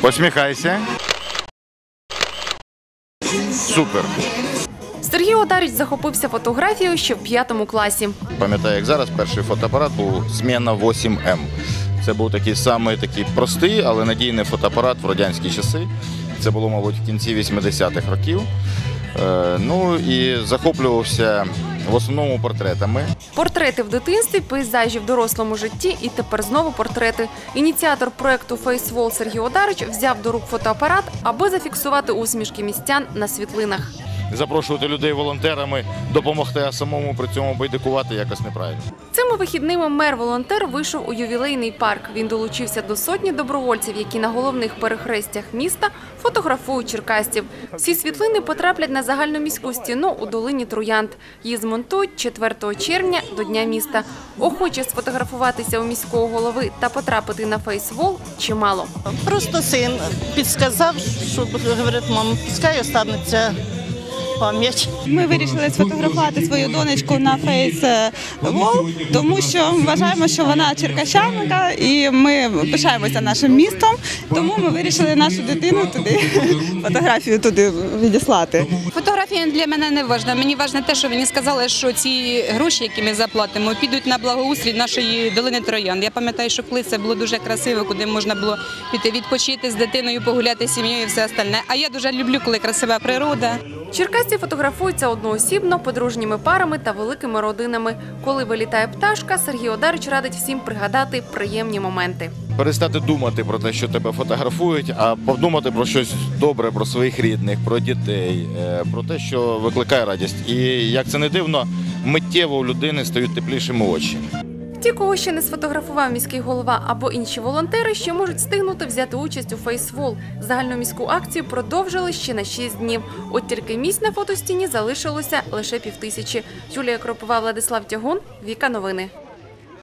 Посміхайся. Супер. Сергій Одарич захопився фотографією ще в 5 класі. Пам'ятаю, як зараз, перший фотоапарат був Зміна 8М. Це був такий самий простий, але надійний фотоапарат в радянські часи. Це було, мабуть, в кінці 80-х років. Ну і захоплювався в основному портретами. Портрети в дитинстві, пейзажі в дорослому житті і тепер знову портрети. Ініціатор проєкту «Фейсвол» Сергій Одарич взяв до рук фотоапарат, аби зафіксувати усмішки містян на світлинах. Запрошувати людей волонтерами, допомогти, а самому при цьому байдикувати якось неправильно. Цими вихідними мер-волонтер вийшов у ювілейний парк. Він долучився до сотні добровольців, які на головних перехрестях міста фотографують черкасців. Всі світлини потраплять на загальноміську стіну у долині Троянд. Її змонтують 4 червня до Дня міста. Охоче сфотографуватися у міського голови та потрапити на «Фейсвол» чимало. Просто син підказав, що, говорить, мам, пускай останеться пам'ять. Ми вирішили сфотографувати свою донечку на «Фейсвол», тому що вважаємо, що вона черкащанка і ми пишаємося нашим містом, тому ми вирішили нашу дитину туди, фотографію туди відіслати. Фотографія для мене не важлива. Мені важливо те, що мені сказали, що ці гроші, які ми заплатимо, підуть на благоустрій нашої долини Троянд. Я пам'ятаю, що колись це було дуже красиво, куди можна було піти відпочити з дитиною, погуляти з сім'єю і все остальне. А я дуже люблю, коли красива природа. Черкасці фотографуються одноосібно, подружніми парами та великими родинами. Коли вилітає пташка, Сергій Одарич радить всім пригадати приємні моменти. Перестати думати про те, що тебе фотографують, а подумати про щось добре, про своїх рідних, про дітей, про те, що викликає радість. І, як це не дивно, миттєво у людини стають теплішими очі. Ті, кого ще не сфотографував міський голова або інші волонтери, ще можуть встигнути взяти участь у «Фейсвол». Загальноміську акцію продовжили ще на 6 днів. От тільки місць на фотостіні залишилося лише 5000. Юлія Кропова, Владислав Тягун, Віка Новини.